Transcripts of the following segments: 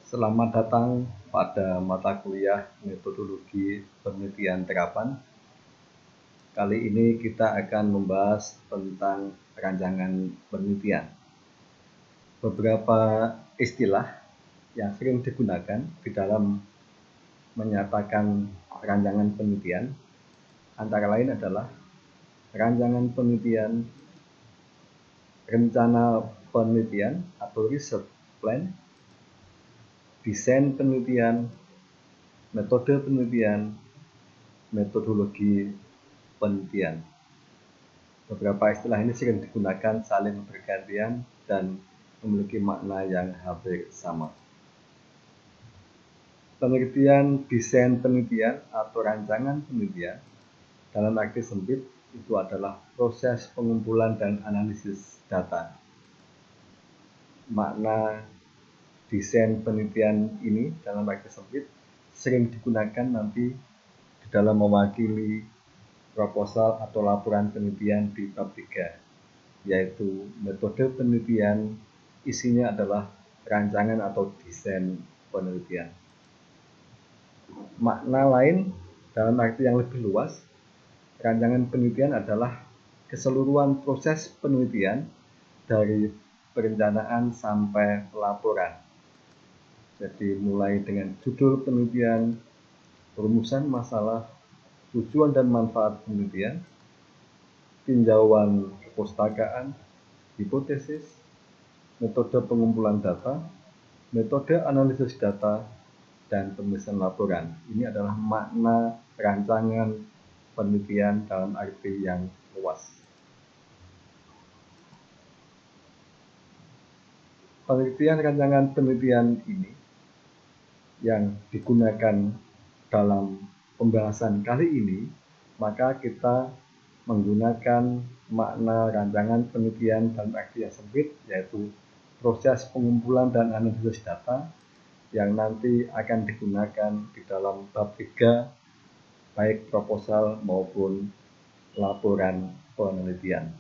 Selamat datang pada mata kuliah metodologi penelitian terapan. Kali ini kita akan membahas tentang rancangan penelitian. Beberapa istilah yang sering digunakan di dalam menyatakan rancangan penelitian antara lain adalah rancangan penelitian, rencana penelitian atau research plan, desain penelitian, metode penelitian, metodologi penelitian. Beberapa istilah ini sering digunakan saling bergantian dan memiliki makna yang hampir sama. Penelitian, desain penelitian atau rancangan penelitian dalam arti sempit itu adalah proses pengumpulan dan analisis data. Makna desain penelitian ini dalam arti sempit sering digunakan nanti di dalam mewakili proposal atau laporan penelitian di bab 3, yaitu metode penelitian, isinya adalah rancangan atau desain penelitian. Makna lain dalam arti yang lebih luas, rancangan penelitian adalah keseluruhan proses penelitian dari perencanaan sampai pelaporan. Jadi mulai dengan judul penelitian, perumusan masalah, tujuan dan manfaat penelitian, tinjauan perpustakaan, hipotesis, metode pengumpulan data, metode analisis data, dan penulisan laporan. Ini adalah makna rancangan penelitian dalam arti yang luas. Penelitian rancangan penelitian ini yang digunakan dalam pembahasan kali ini, maka kita menggunakan makna rancangan penelitian dalam arti yang sempit, yaitu proses pengumpulan dan analisis data yang nanti akan digunakan di dalam bab 3, baik proposal maupun laporan penelitian.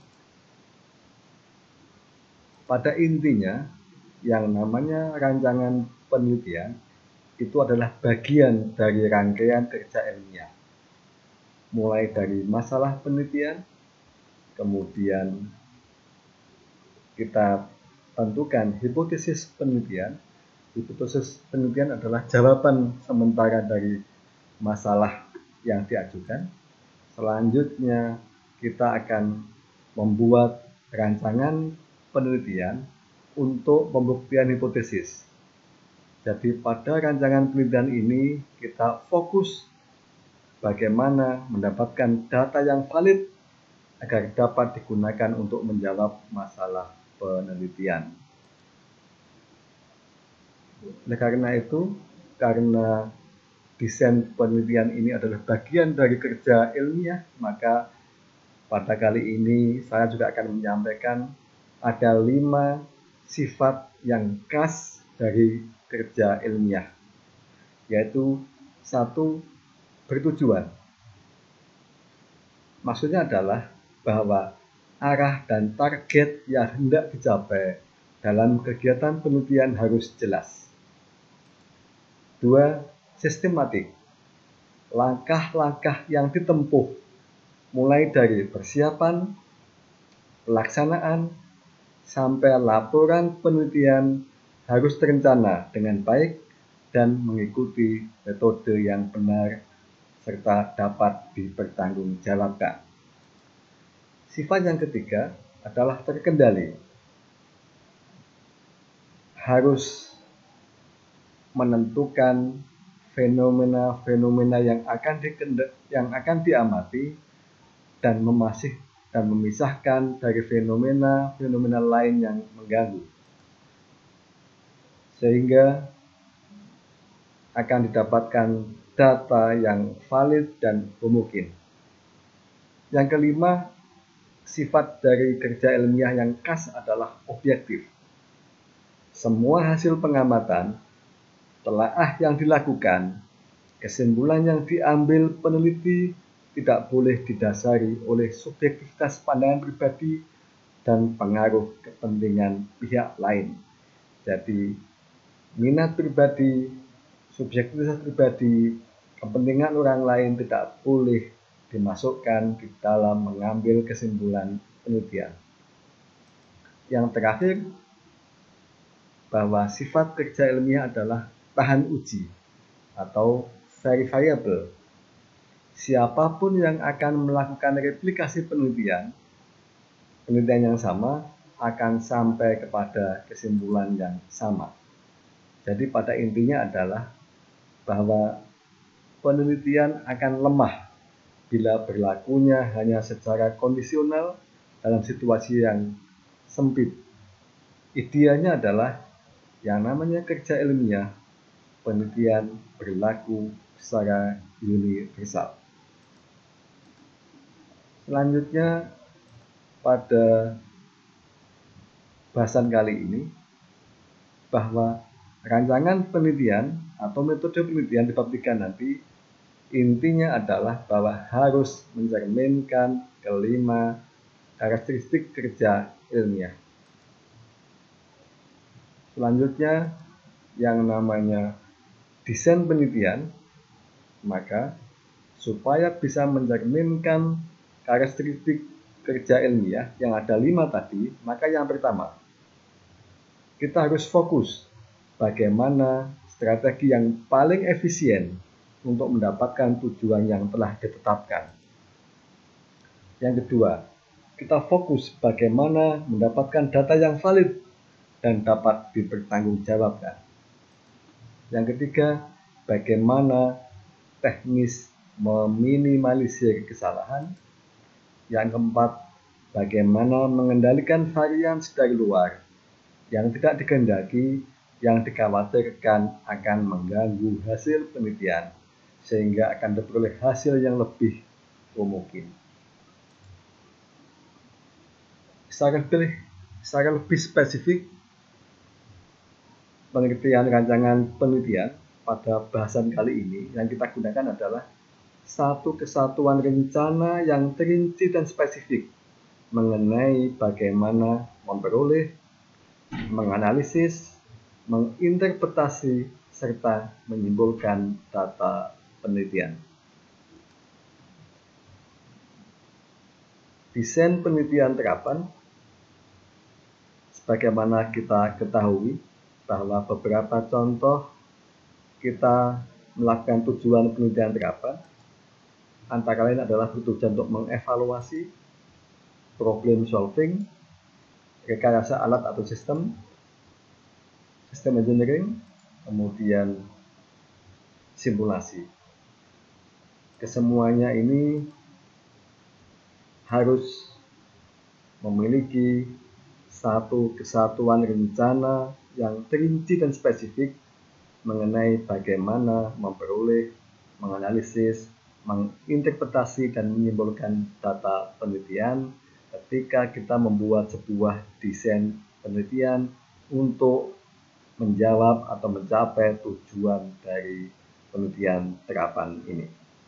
Pada intinya, yang namanya rancangan penelitian itu adalah bagian dari rangkaian kerja ilmiah. Mulai dari masalah penelitian, kemudian kita tentukan hipotesis penelitian. Hipotesis penelitian adalah jawaban sementara dari masalah yang diajukan. Selanjutnya kita akan membuat rancangan penelitian untuk pembuktian hipotesis. Jadi pada rancangan penelitian ini kita fokus bagaimana mendapatkan data yang valid agar dapat digunakan untuk menjawab masalah penelitian. Oleh karena itu, karena desain penelitian ini adalah bagian dari kerja ilmiah, maka pada kali ini saya juga akan menyampaikan ada 5 sifat yang khas dari kerja ilmiah, yaitu 1, bertujuan. Maksudnya adalah bahwa arah dan target yang hendak dicapai dalam kegiatan penelitian harus jelas. 2, sistematik. Langkah-langkah yang ditempuh mulai dari persiapan, pelaksanaan, sampai laporan penelitian harus terencana dengan baik dan mengikuti metode yang benar serta dapat dipertanggungjawabkan. Sifat yang ketiga adalah terkendali. Harus menentukan fenomena-fenomena yang akan diamati dan memisahkan dari fenomena-fenomena lain yang mengganggu, sehingga akan didapatkan data yang valid dan homogen. Yang kelima, sifat dari kerja ilmiah yang khas adalah objektif. Semua hasil pengamatan, telaah yang dilakukan, kesimpulan yang diambil peneliti tidak boleh didasari oleh subjektivitas pandangan pribadi dan pengaruh kepentingan pihak lain. Jadi minat pribadi, subjektivitas pribadi, kepentingan orang lain tidak boleh dimasukkan di dalam mengambil kesimpulan penelitian. Yang terakhir, bahwa sifat kerja ilmiah adalah tahan uji atau verifiable. Siapapun yang akan melakukan replikasi penelitian yang sama akan sampai kepada kesimpulan yang sama. Jadi pada intinya adalah bahwa penelitian akan lemah bila berlakunya hanya secara kondisional dalam situasi yang sempit. Idealnya adalah yang namanya kerja ilmiah, penelitian berlaku secara universal. Selanjutnya, pada bahasan kali ini, bahwa rancangan penelitian atau metode penelitian di bab 3 nanti intinya adalah bahwa harus mencerminkan kelima karakteristik kerja ilmiah. Selanjutnya, yang namanya desain penelitian, maka supaya bisa mencerminkan karakteristik kerja ilmiah yang ada 5 tadi, maka yang pertama, kita harus fokus bagaimana strategi yang paling efisien untuk mendapatkan tujuan yang telah ditetapkan. Yang kedua, kita fokus bagaimana mendapatkan data yang valid dan dapat dipertanggungjawabkan. Yang ketiga, bagaimana teknis meminimalisir kesalahan. Yang keempat, bagaimana mengendalikan varians dari luar yang tidak dikehendaki, yang dikhawatirkan akan mengganggu hasil penelitian, sehingga akan diperoleh hasil yang lebih mungkin. Secara lebih spesifik, pengertian rancangan penelitian pada bahasan kali ini yang kita gunakan adalah satu kesatuan rencana yang terinci dan spesifik mengenai bagaimana memperoleh, menganalisis, menginterpretasi, serta menyimpulkan data penelitian. Desain penelitian terapan, sebagaimana kita ketahui bahwa beberapa contoh kita melakukan tujuan penelitian terapan, antara lain adalah bertujuan untuk mengevaluasi, problem solving, rekayasa alat atau sistem engineering, kemudian simulasi. Kesemuanya ini harus memiliki satu kesatuan rencana yang terinci dan spesifik mengenai bagaimana memperoleh, menganalisis, menginterpretasi, dan menyimpulkan data penelitian ketika kita membuat sebuah desain penelitian untuk menjawab atau mencapai tujuan dari penelitian terapan ini.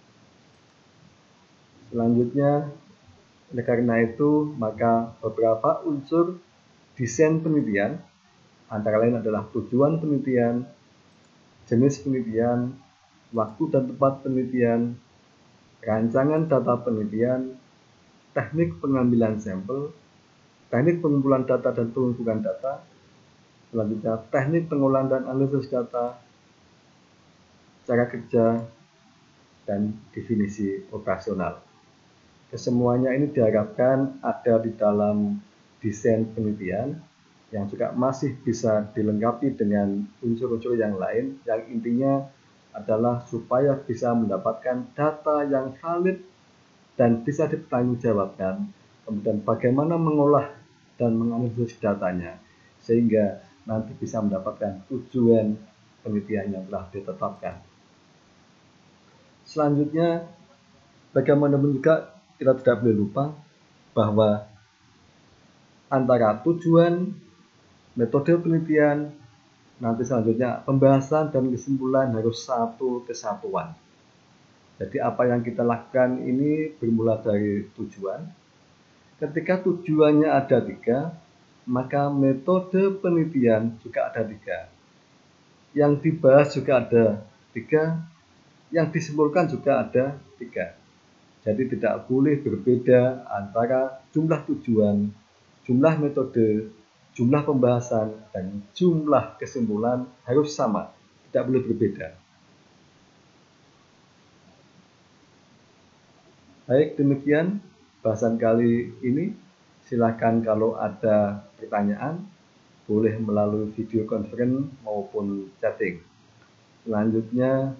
Selanjutnya, oleh karena itu, maka beberapa unsur desain penelitian, antara lain adalah tujuan penelitian, jenis penelitian, waktu dan tempat penelitian, rancangan data penelitian, teknik pengambilan sampel, teknik pengumpulan data dan pengukuran data, selanjutnya teknik pengolahan dan analisis data, cara kerja, dan definisi operasional. Kesemuanya ini diharapkan ada di dalam desain penelitian yang juga masih bisa dilengkapi dengan unsur-unsur yang lain, yang intinya adalah supaya bisa mendapatkan data yang valid dan bisa dipertanggungjawabkan, kemudian bagaimana mengolah dan menganalisis datanya, sehingga nanti bisa mendapatkan tujuan penelitian yang telah ditetapkan. Selanjutnya, bagaimanapun juga kita tidak boleh lupa bahwa antara tujuan, metode penelitian, nanti selanjutnya pembahasan dan kesimpulan harus satu kesatuan. Jadi apa yang kita lakukan ini bermula dari tujuan. Ketika tujuannya ada 3, maka metode penelitian juga ada 3. Yang dibahas juga ada 3, yang disimpulkan juga ada 3. Jadi tidak boleh berbeda antara jumlah tujuan, jumlah metode, jumlah pembahasan, dan jumlah kesimpulan harus sama, tidak boleh berbeda. Baik, demikian bahasan kali ini. Silakan kalau ada pertanyaan, boleh melalui video conference maupun chatting. Selanjutnya,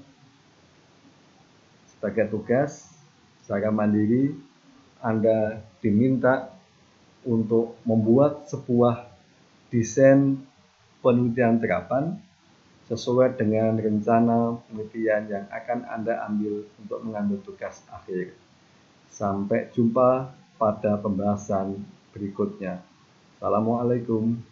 sebagai tugas secara mandiri, Anda diminta untuk membuat sebuah desain penelitian terapan sesuai dengan rencana penelitian yang akan Anda ambil untuk mengambil tugas akhir. Sampai jumpa pada pembahasan berikutnya. Assalamualaikum.